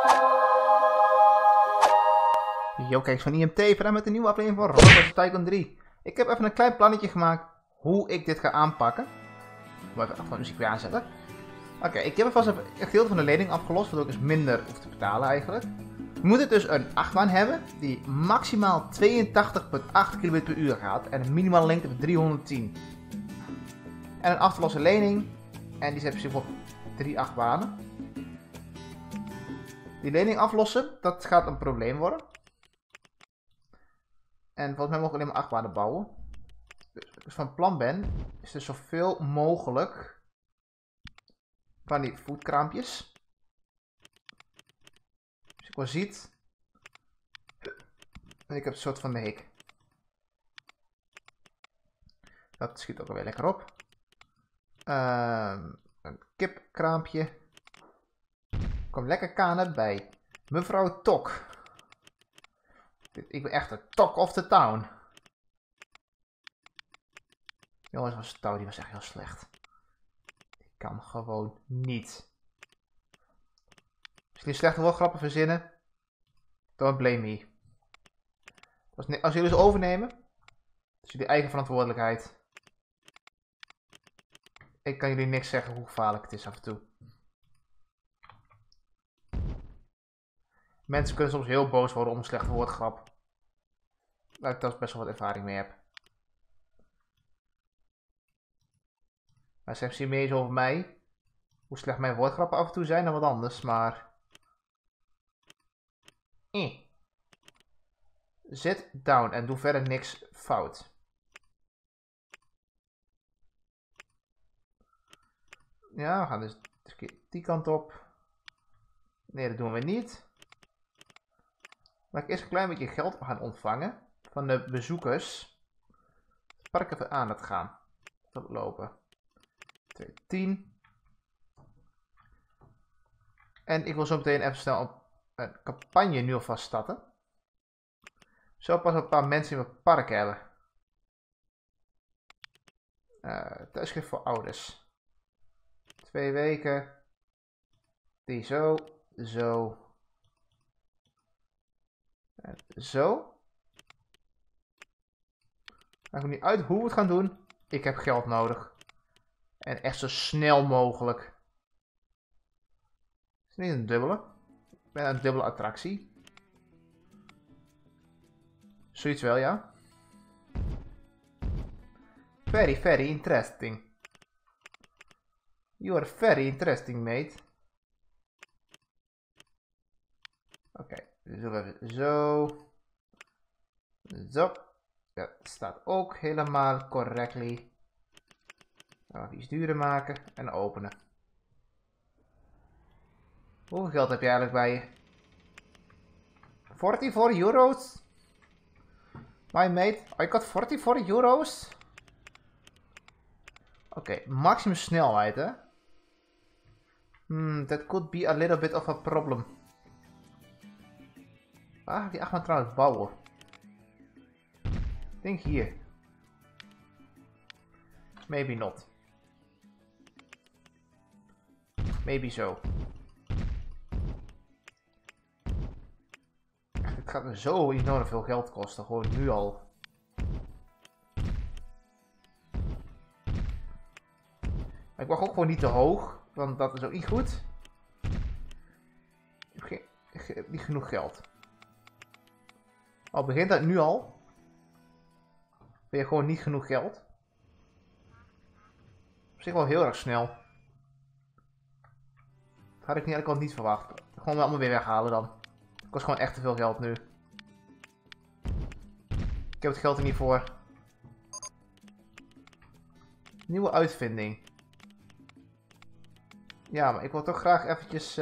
Yo, kijk van IMT, vandaag met een nieuwe aflevering van Roblox Tycoon 3. Ik heb even een klein plannetje gemaakt hoe ik dit ga aanpakken. Ik moet even de muziek weer aanzetten. Oké, ik heb alvast een gedeelte van de lening afgelost, waardoor ik dus minder hoef te betalen eigenlijk. We moeten dus een achtbaan hebben die maximaal 82,8 km per uur gaat en een minimale lengte van 310. En een af te lossen lening, en die zet zich op 3 achtbanen. Die lening aflossen, dat gaat een probleem worden. En volgens mij mogen we alleen maar achtbanen bouwen. Dus wat ik van plan ben, is dus zoveel mogelijk van die voetkraampjes. Dus ik wel ziet. En ik heb een soort van de hik. Dat schiet ook alweer lekker op. Een kipkraampje. Kom lekker kanen bij mevrouw Tok. Ik ben echt de talk of the town. Jongens, was touw, die was echt heel slecht. Ik kan gewoon niet. Als jullie slechte woordgrappen verzinnen, don't blame me. Als jullie ze overnemen, is jullie eigen verantwoordelijkheid. Ik kan jullie niks zeggen hoe gevaarlijk het is af en toe. Mensen kunnen soms heel boos worden om een slechte woordgrap. Waar ik daar best wel wat ervaring mee heb. Maar ze hebben meer over mij. Hoe slecht mijn woordgrappen af en toe zijn dan wat anders, maar... Zit down en doe verder niks fout. Ja, we gaan dus die kant op. Nee, dat doen we niet. Laat ik eerst een klein beetje geld gaan ontvangen van de bezoekers. Het park even aan het gaan. Tot lopen. 210. En ik wil zo meteen even snel een campagne nu alvast starten. Zo pas een paar mensen in mijn park hebben. Thuisgift voor ouders. 2 weken. Die zo. Zo. En zo. Maakt me niet uit hoe we het gaan doen. Ik heb geld nodig. En echt zo snel mogelijk. Het is niet een dubbele. Ik ben een dubbele attractie. Zoiets wel, ja. Very, very interesting. You are very interesting, mate. Oké, dus doen we even zo. Zo. Dat staat ook helemaal correctly. Even iets duurder maken en openen. Hoeveel geld heb je eigenlijk bij je? 44 euro's? My mate, I got 44 euro's. Oké, maximum snelheid, hè? That could be a little bit of a problem. Waar ga ik die achtbaan trouwens bouwen? Ik denk hier. Maybe not. Maybe zo. Het gaat me zo enorm veel geld kosten, gewoon nu al. Maar ik wacht ook gewoon niet te hoog, want dat is ook niet goed. Ik heb niet genoeg geld. Al begint dat nu al, ben je gewoon niet genoeg geld. Op zich wel heel erg snel. Dat had ik eigenlijk al niet verwacht. Gewoon allemaal weer weghalen dan. Het kost gewoon echt te veel geld nu. Ik heb het geld er niet voor. Nieuwe uitvinding. Ja, maar ik wil toch graag eventjes...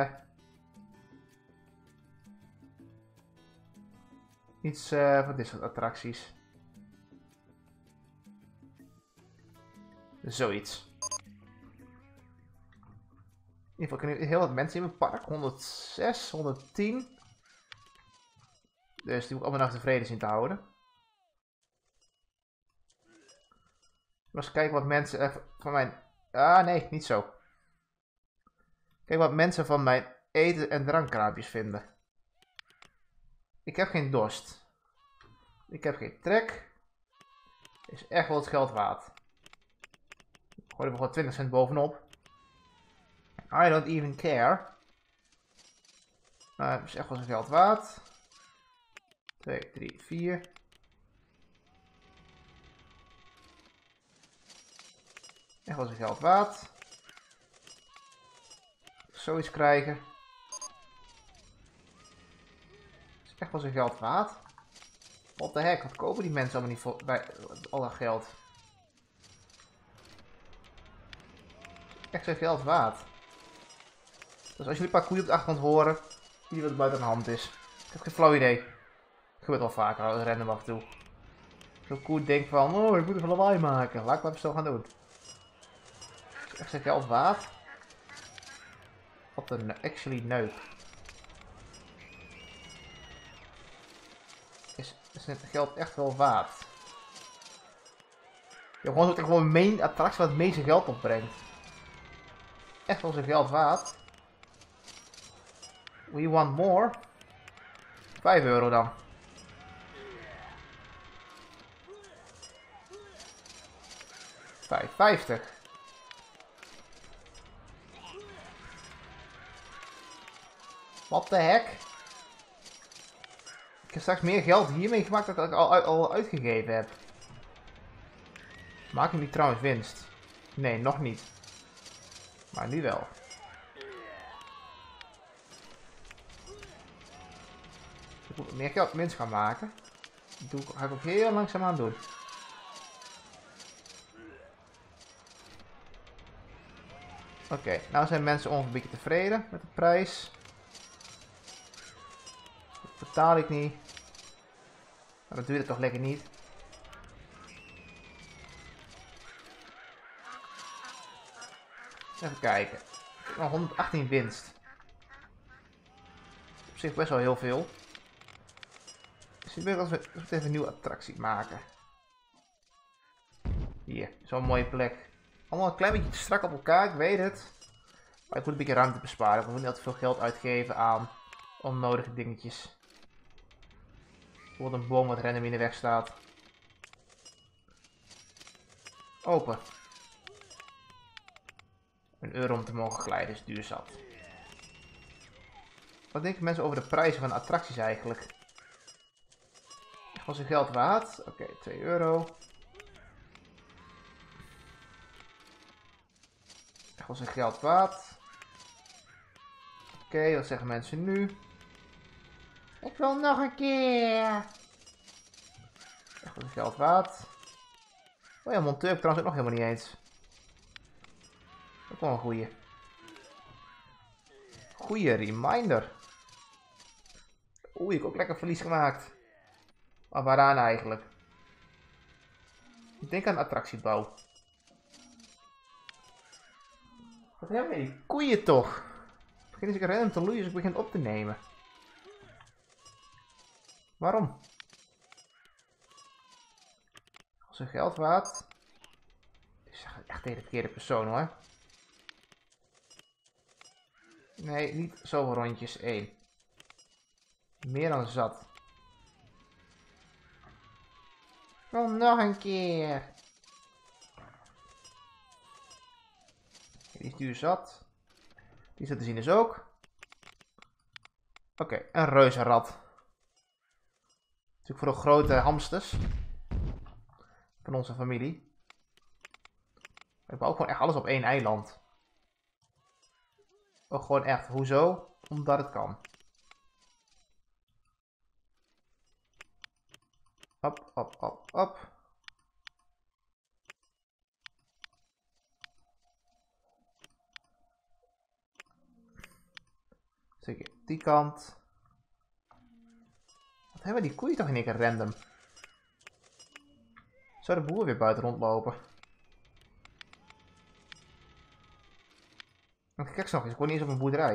iets van dit soort attracties. Zoiets. In ieder geval kunnen heel wat mensen in mijn park. 106, 110. Dus die moet ik allemaal nog tevreden zien te houden. Eens kijken wat mensen van mijn... Ah, nee, niet zo. Kijk wat mensen van mijn eten- en drankkraampjes vinden. Ik heb geen dorst. Ik heb geen trek. Is echt wel het geld waard. Gooi er gewoon 20 cent bovenop. I don't even care. Maar het is echt wel zijn geld waard. 2, 3, 4. Echt wel zijn geld waard. Zoiets krijgen. Is echt wel zijn geld waard. Wat de heck, wat kopen die mensen allemaal niet voor bij al dat geld? Echt zijn geld waard. Dus als jullie een paar koeien op de achtergrond horen, die wat buiten de hand is. Ik heb geen flauw idee. Dat gebeurt wel vaker, als random af en toe. Zo'n koe denkt van, oh ik moet even lawaai maken. Laat ik maar even zo gaan doen. Is echt zijn geld waard? Wat een actually neuk. Is het geld echt wel waard? Ja, gewoon een main attractie wat het meeste geld opbrengt. Echt wel zijn geld waard. We want more. 5 euro dan. 5,50. What the heck? Ik heb straks meer geld hiermee gemaakt dan ik al uitgegeven heb. Maak ik nu trouwens winst? Nee, nog niet. Maar nu wel. Ik moet meer geld winst gaan maken. Dat ga ik ook heel langzaam aan doen. Oké, nou zijn mensen ongeveer een beetje tevreden met de prijs. Dat betaal ik niet. Maar dat duurt het toch lekker niet. Even kijken. Ik heb nog 118 winst. Op zich best wel heel veel. Dus ik wil dat we even een nieuwe attractie maken. Hier, zo'n mooie plek. Allemaal een klein beetje te strak op elkaar, ik weet het. Maar ik moet een beetje ruimte besparen. Ik moet niet al te veel geld uitgeven aan onnodige dingetjes. Bijvoorbeeld een boom wat random in de weg staat. Open. €1 om te mogen glijden is duur zat. Wat denken mensen over de prijzen van attracties eigenlijk? Was zijn geld waard? Oké, 2 euro. Was zijn geld waard? Oké, wat zeggen mensen nu? Ik wil nog een keer. Was zijn geld waard? Oh ja, monteur heb ik trouwens ook nog helemaal niet eens. Ook wel een goeie. Goeie reminder. Oeh, ik heb ook lekker verlies gemaakt. Maar waaraan eigenlijk? Ik denk aan attractiebouw. Wat hebben we die koeien toch? Beginnen ze random te loeien als ik begin op te nemen. Waarom? Als een geld waard. Ik zeg echt tegen de verkeerde persoon hoor. Nee, niet zoveel rondjes. 1. Meer dan zat. Oh, nog een keer. Die is duur zat. Die zit te zien dus ook. Oké, een reuzenrad. Natuurlijk voor de grote hamsters. Van onze familie. We bouwen gewoon echt alles op één eiland. Ook gewoon echt. Hoezo? Omdat het kan. Op, op, op, op. Zeker die kant. Wat hebben die koeien toch in één keer random? Zou de boer weer buiten rondlopen? Kijk eens nog eens, ik word niet eens op een boerderij.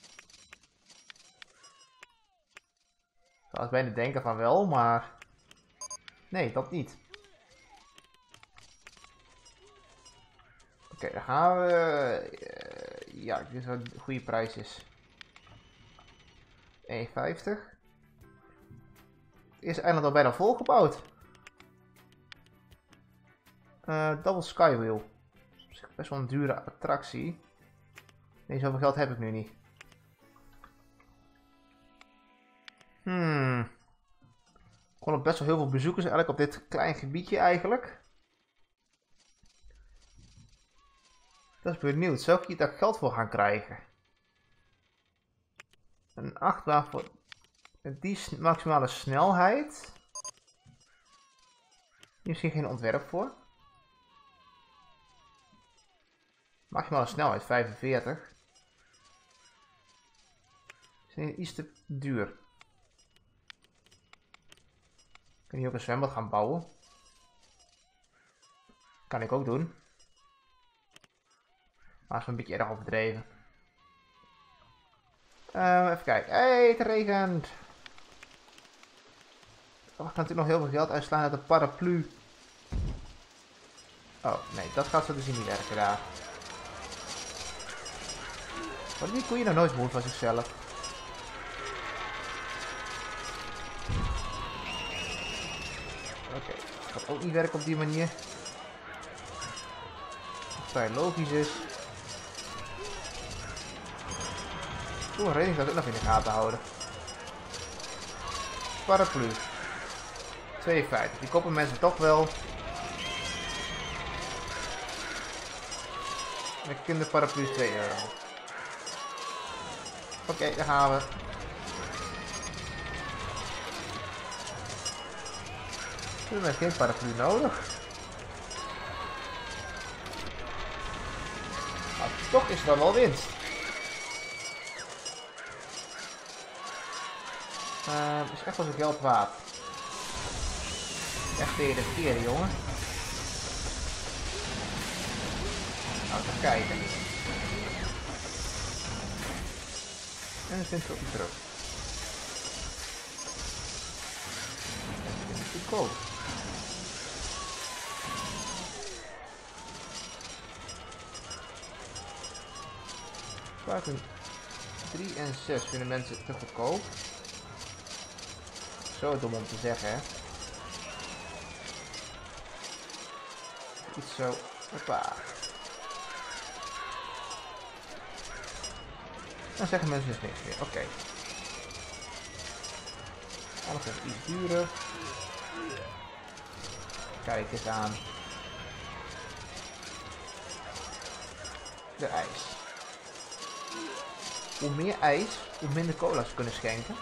Ik zou bijna denken van wel, maar... Nee, dat niet. Oké, dan gaan we... ja, ik denk dat het een goede prijs is. 1,50. Het eerste eiland al bijna volgebouwd. Double Skywheel. Dat is op zich best wel een dure attractie. Nee, zoveel geld heb ik nu niet. Ik kon best wel heel veel bezoekers eigenlijk op dit klein gebiedje eigenlijk. Dat is benieuwd. Zou ik hier daar geld voor gaan krijgen? Een achtbaan voor die maximale snelheid. Hier misschien geen ontwerp voor. Maximale snelheid 45. Is iets te duur. Kan hier ook een zwembad gaan bouwen? Kan ik ook doen. Maar is een beetje erg overdreven. Even kijken. Hey, het regent. We gaan natuurlijk nog heel veel geld uitslaan uit de paraplu. Oh, nee, dat gaat zo dus niet werken daar. Worden die koeien nou nooit moe van zichzelf? Oké, dat gaat ook niet werken op die manier. Wat vrij logisch is. Oeh, een reding dat ik nog in de gaten houden. Paraplu. 2,50. Die kopen mensen toch wel. Met kinderparaplu 2 euro. Oké, daar gaan we. We hebben geen paraplu nodig. Maar toch is er wel winst. Is echt wel zijn geld waard. Echt tegen de keren, jongen. Nou, even kijken. En dan vindt ze ook niet terug. Dat is goedkoop. Sparken 3 en 6 vinden mensen te goedkoop. Zo dom om te zeggen, hè. Iets zo. Hoppa. Dan zeggen mensen dus niks meer. Oké. Alles is iets duurder. Kijk eens aan. De ijs. Hoe meer ijs, hoe minder cola ze kunnen schenken.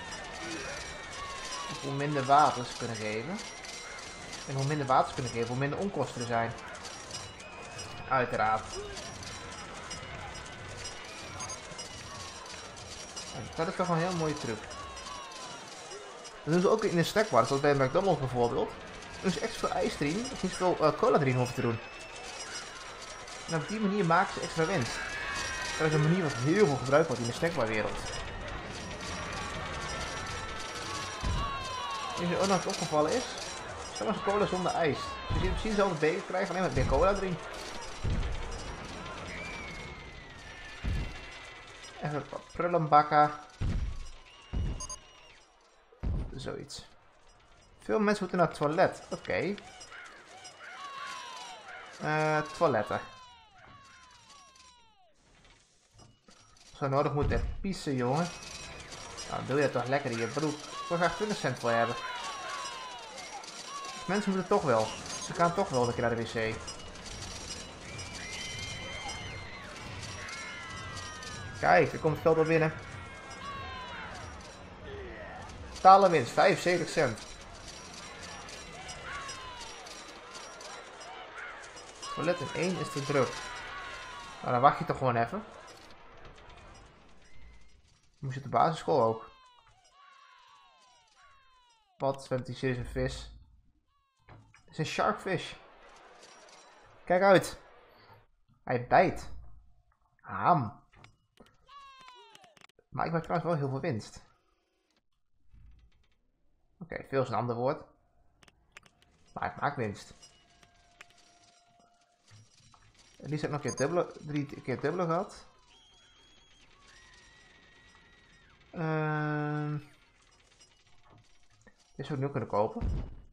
Of hoe minder water ze kunnen geven. En hoe minder water ze kunnen geven, hoe minder onkosten er zijn. Uiteraard. En dat is toch een heel mooie truc. Dat doen ze ook in de snackbar, zoals bij McDonald's bijvoorbeeld. Dan doen ze extra veel ijs erin, of niet zoveel cola erin hoeven te doen. En op die manier maken ze extra winst. Dat is een manier wat heel veel gebruikt wordt in de snackbarwereld. Is er ook nog wat opgevallen is? Zelfs cola zonder ijs. Dus je precies dezelfde beker krijgt, alleen met meer cola erin. Even wat prullenbakken. Zoiets. Veel mensen moeten naar het toilet. Oké. Toiletten. Zo nodig moeten pissen, jongen. Nou, doe je toch lekker in je broek. Ik wil graag 20 cent voor hebben. Mensen moeten toch wel. Ze gaan toch wel een keer naar de wc. Kijk, er komt het geld al binnen. Totale winst, 75 cent. Toilet in 1 is te druk. Nou, dan wacht je toch gewoon even. Moest je op de basisschool ook. Wat? Zwemt die serieus een vis? Het is een sharkfish. Kijk uit. Hij bijt. Ham. Maar ik maak trouwens wel heel veel winst. Oké, veel is een ander woord. Maar ik maak winst. En die heb ik nog een keer dubbele, 3 keer dubbele gehad. Dit zou ik nu kunnen kopen.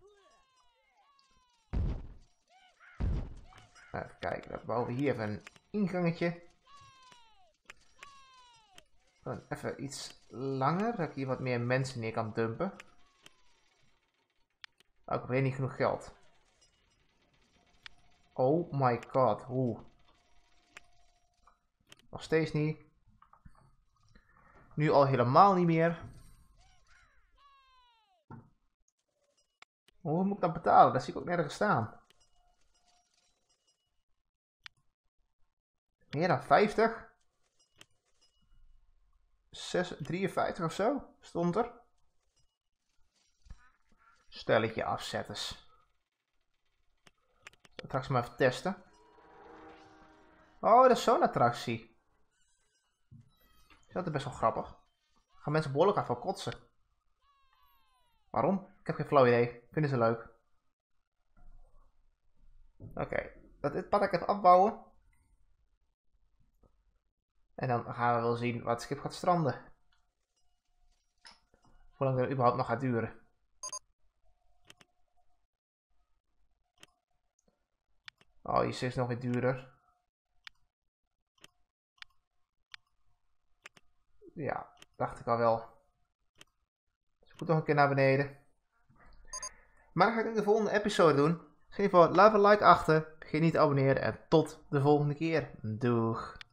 Even kijken, dan bouwen we hier even een ingangetje. Dan even iets langer, dat ik hier wat meer mensen neer kan dumpen. Oh, ik heb weer niet genoeg geld. Oh my god, hoe? Nog steeds niet. Nu al helemaal niet meer. Hoe moet ik dat betalen? Dat zie ik ook nergens staan. Meer dan 50? 53 of zo stond er. Stelletje afzetters. Straks maar even testen. Oh, dat is zo'n attractie. Dat is best wel grappig. Gaan mensen behoorlijk af van kotsen. Waarom? Ik heb geen flauw idee. Vinden ze leuk. Oké. Dit pad ik even afbouwen. En dan gaan we wel zien wat het schip gaat stranden. Hoe lang het überhaupt nog gaat duren. Oh, hier is nog weer duurder. Ja, dacht ik al wel. Dus ik moet nog een keer naar beneden. Maar dat ga ik in de volgende episode doen. Dus in ieder geval, laat een like achter. Vergeet niet te abonneren en tot de volgende keer. Doeg!